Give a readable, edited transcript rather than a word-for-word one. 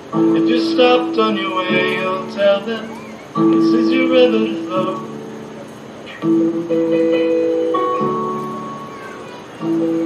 If you stopped on your way, you'll tell them this is your river to flow.